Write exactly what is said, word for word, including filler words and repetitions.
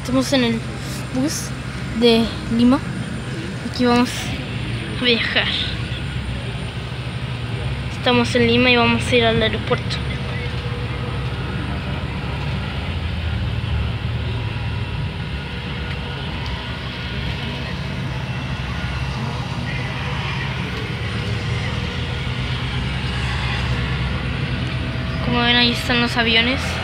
Estamos en el bus de Lima. Aquí vamos a viajar. Estamos en Lima y vamos a ir al aeropuerto. Como ven, ahí están los aviones.